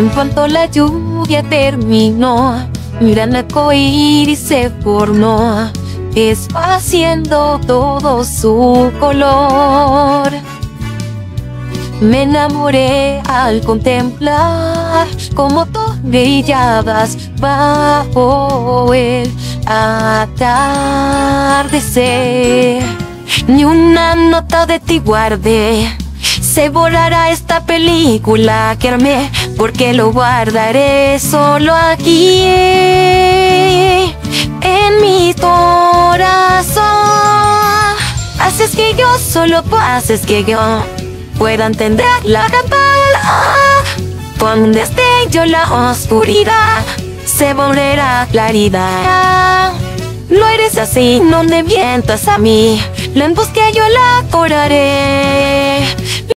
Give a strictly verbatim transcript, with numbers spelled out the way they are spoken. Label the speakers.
Speaker 1: En cuanto la lluvia terminó, mi gran arcoíris se formó, esparciendo todo su color. Me enamoré al contemplar cómo tú brillabas bajo el atardecer. Ni una nota de ti guardé, se borrará esta película que armé, porque lo guardaré solo aquí en mi corazón. Haces que yo solo haces que yo pueda entender la campana. Con un destello la oscuridad se volverá claridad. No eres así, no me mientas a mí, la embosqué yo la curaré.